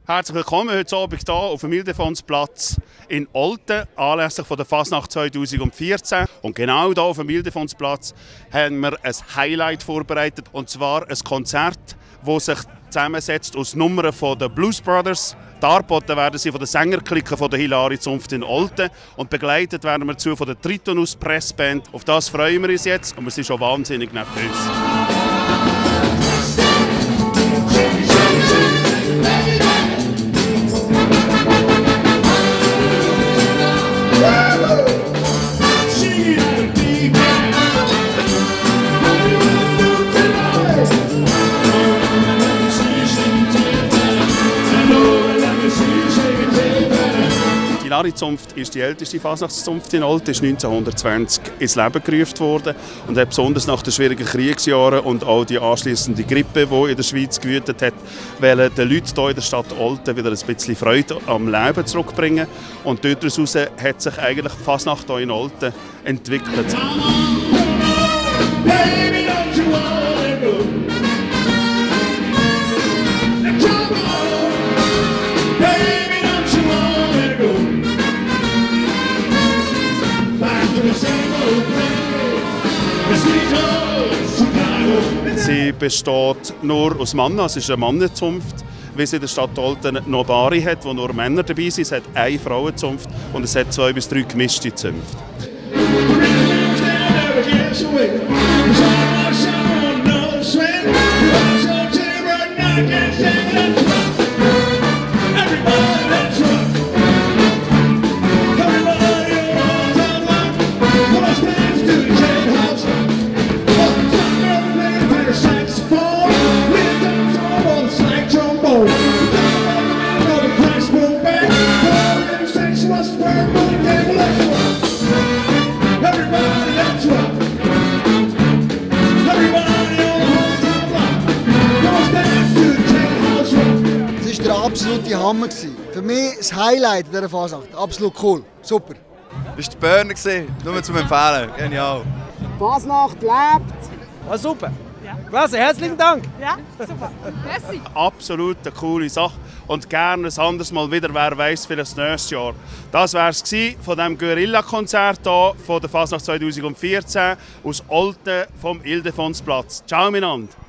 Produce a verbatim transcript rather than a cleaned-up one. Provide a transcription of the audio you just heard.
Herzlich willkommen heute Abend hier auf dem Ildefonsplatz in Olten, anlässlich von der Fasnacht zweitausendvierzehn. Und genau hier auf dem Ildefonsplatz haben wir ein Highlight vorbereitet, und zwar ein Konzert, das sich zusammensetzt aus Nummern von den Blues Brothers. Dargeboten werden sie von der Sängerklicke von der Hilari Zunft in Olten und begleitet werden wir zu von der Tritonus Pressband. Auf das freuen wir uns jetzt und wir sind schon wahnsinnig nervös. Die Hilari-Zunft ist die älteste Fasnachtszunft in Olten, ist neunzehnhundertzwanzig ins Leben gerufen worden und hat besonders nach den schwierigen Kriegsjahren und auch die anschliessende Grippe, die in der Schweiz gewütet hat, wollen den Leuten hier in der Stadt Olten wieder ein bisschen Freude am Leben zurückbringen. Und daraus hat sich eigentlich die Fasnacht hier in Olten entwickelt. Sie besteht nur aus Männern, es ist eine Mannenzunft, wie es in der Stadt Olten noch Bari hat, wo nur Männer dabei sind. Es hat eine Frauenzunft und es hat zwei bis drei gemischte Zünfte. Das war der absolute Hammer. Für mich das Highlight dieser Fasnacht. Absolut cool. Super. Das war der Burner, nur zum Empfehlen. Genial. Fasnacht lebt! Ah, super. Ja. Klasse, herzlichen Dank. Ja, super. Merci. Absolut eine coole Sache. Und gerne ein anderes Mal wieder, wer weiß, für das nächste Jahr. Das war es von diesem Guerilla-Konzert hier von der Fasnacht zweitausendvierzehn aus Olten vom Ildefonsplatz. Ciao miteinander.